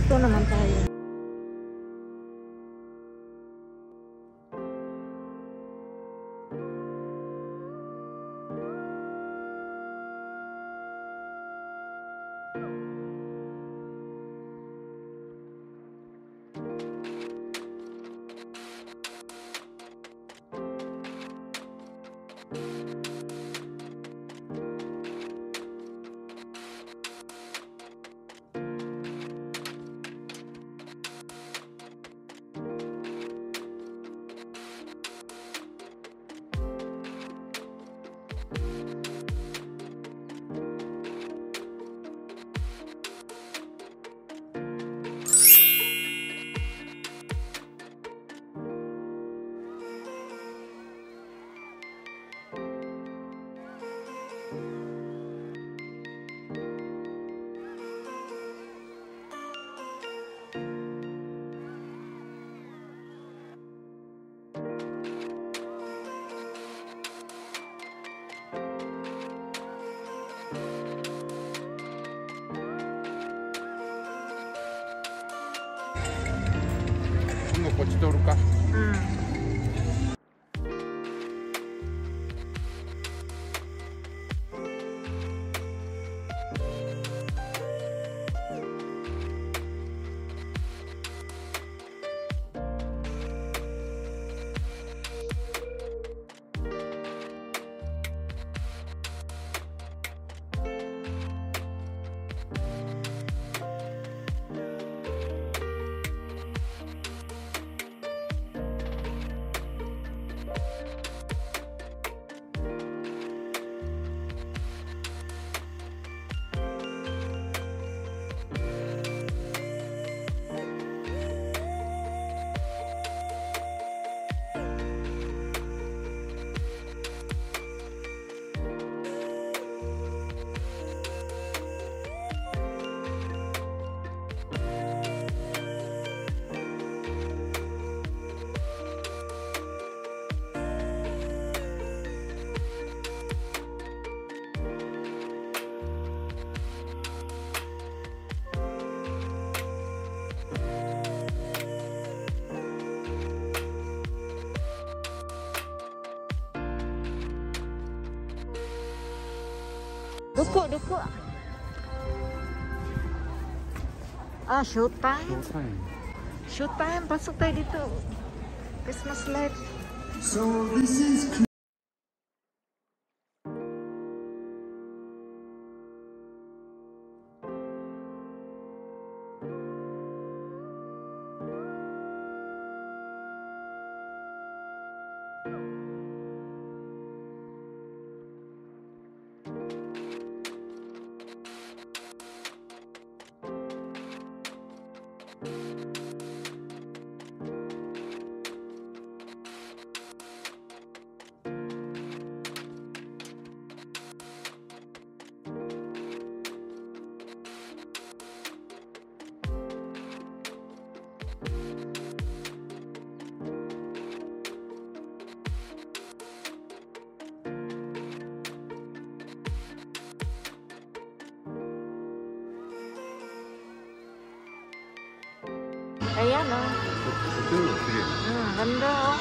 Magluto naman tayo. こっち通るか。 Duko. Ah, showtime. Showtime. Pasok tayo dito. Christmas light. So this is Ayan oh. Ganda oh.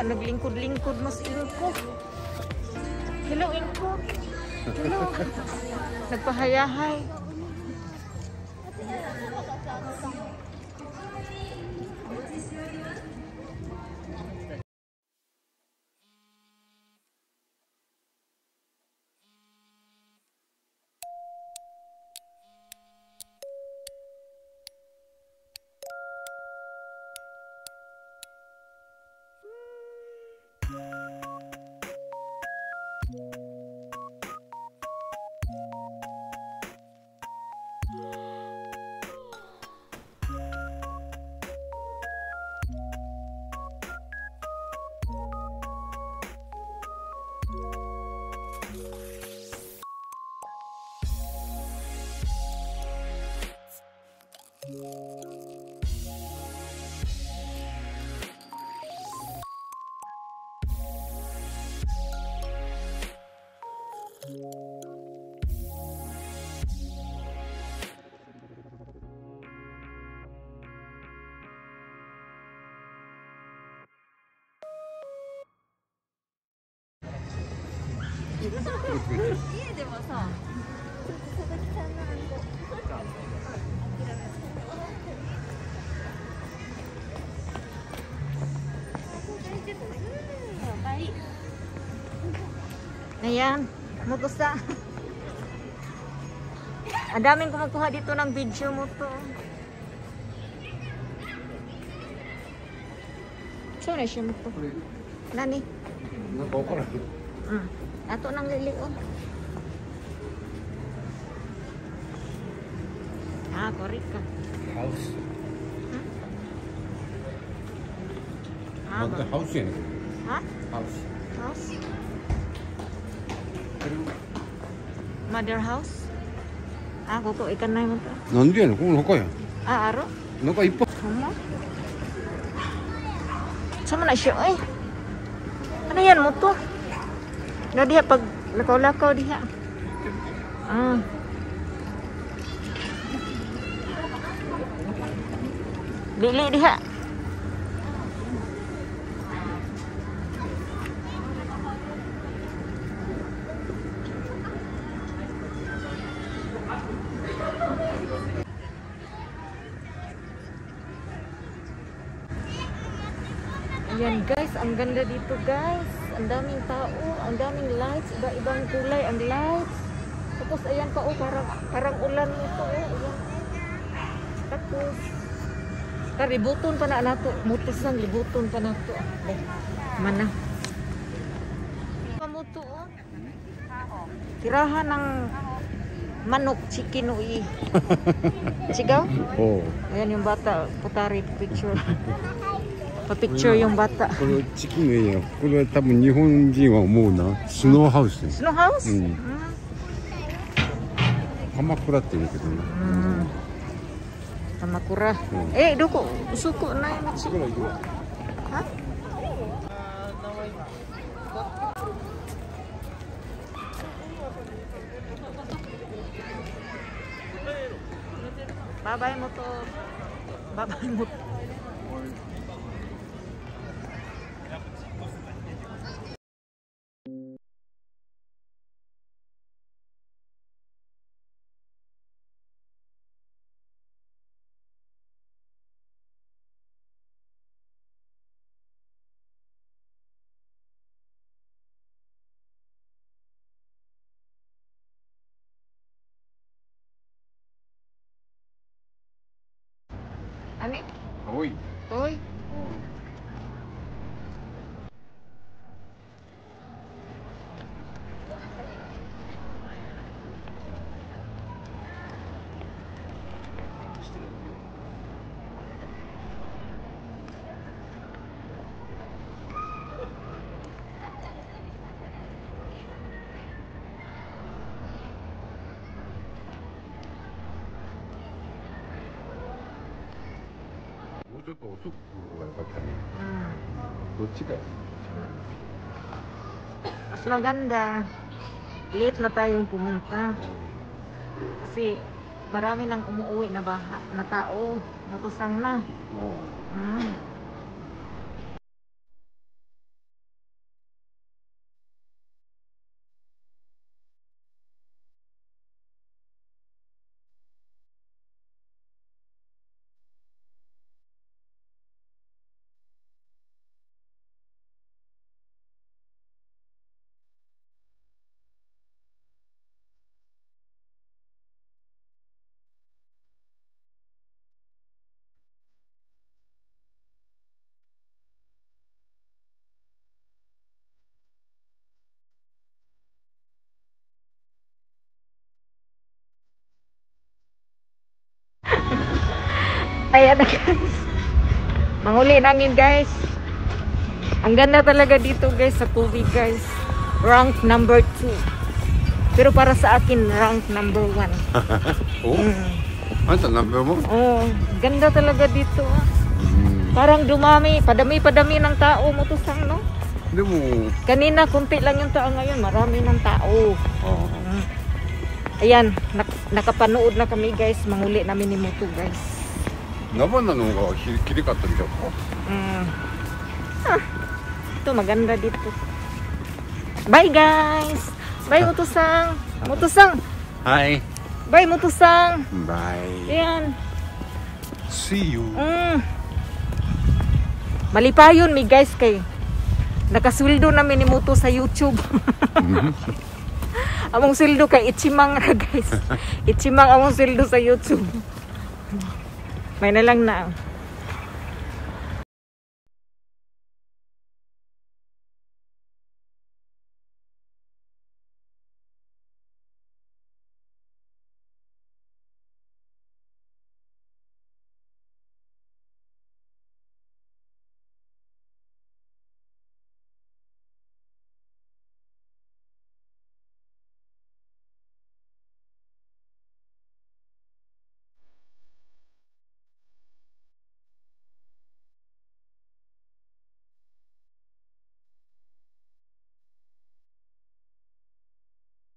naglingkod-lingkod mas Inko. Hello, Inko. Hello. Nagpahayahay. Ayan, mutos na. Ang daming kumukuha dito ng video mo to. Saan na siya mo to? Nani? Ato nang lilion. Ah, korek ka. House. Ah, Not the house yun. ha? House. House? Mother house? Ah, koko ikan na mo to. なんでやねん、この他やん。 Ah, aro? なんかいっぱい。 Ano? Sama na siya, eh. Ano yan mo to? Na diha pag lakaw-lakaw diha. Ah. Dili diha. Ayan guys, ang ganda dito guys. Ang daming tao, ang daming lights, iba-ibang kulay ang lights. Tapos ayan pa oh, parang ulan ito oh. Ayan. Tapos ributon pa na nato, mutos ng libuton pa nato. Eh, mana? Pamuto oh. Tirahan ng manok, chicken ui. Sigaw? Oh. Ayan yung bata, putari picture. Pa-picture yung bata. これチキンの家や。これは多分日本人は思うな。スノーハウス。 Snow house? うん。鎌倉って言うけどな。 Kamakura. Eh, doko. Suko na yung machi. Ha? Babay mo to. Babay mo to. Ani? 青い。 Toy? ちょっと遅くが良かったね。どっちかや。 Mas maganda. Late na tayong pumunta. Kasi marami nang umuwi na na tao. Natusang na. Oh. Mm. Ayan na guys. Manghuli namin guys. Ang ganda talaga dito guys sa tubig guys. Rank number 2. Pero para sa akin, rank number 1. Oh? Ano sa number mo? Oh, ganda talaga dito. Parang dumami, padami ng tao mo to sang, no? Hindi mo... Kanina, kunti lang yung tao ngayon. Marami ng tao. Oh. Ayan, nakapanood na kami guys. Manghuli namin ni Moto guys. 生なのがきれかったんじゃんか。 Ito, maganda dito. Bye guys! Bye Moto-sang! Moto-sang! Hi. Bye Moto-sang! Bye. Ayan. See you. Malipayon mi guys kay nakasweldo namin ni Moto sa YouTube. Among sweldo kay Ichimang ra guys. Ichimang among sweldo sa YouTube. May na lang na.